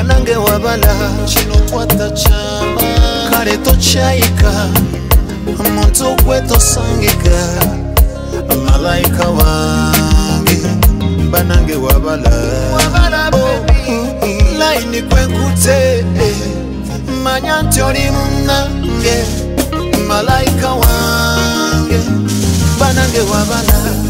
banange wabala kino kwata chama kale tochayika omuntu gwe tosangika malayika wange banange wabala laini kwenkute manya nti oli munange malayika wange banange wabala